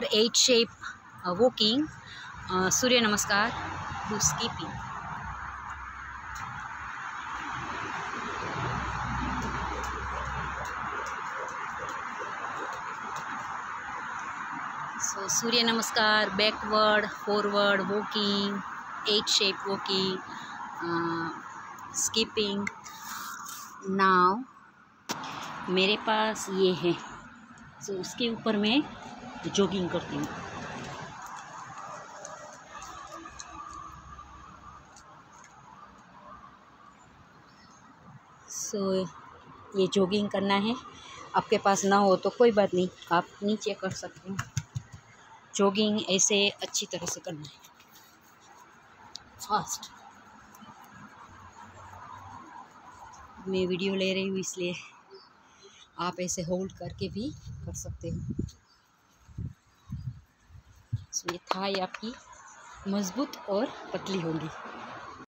Figure 8 shape walking, सूर्य नमस्कार, to skipping. So Surya Namaskar, backward, forward walking, 8 shape walking, skipping. Now मेरे पास ये है, सो उसके ऊपर मैं जॉगिंग करती हूँ। सो ये जॉगिंग करना है। आपके पास ना हो तो कोई बात नहीं, आप नीचे कर सकते हैं। जॉगिंग ऐसे अच्छी तरह से करना है, फास्ट। मैं वीडियो ले रही हूँ इसलिए आप ऐसे होल्ड करके भी कर सकते हो। सो ये थाई आपकी मजबूत और पतली होगी।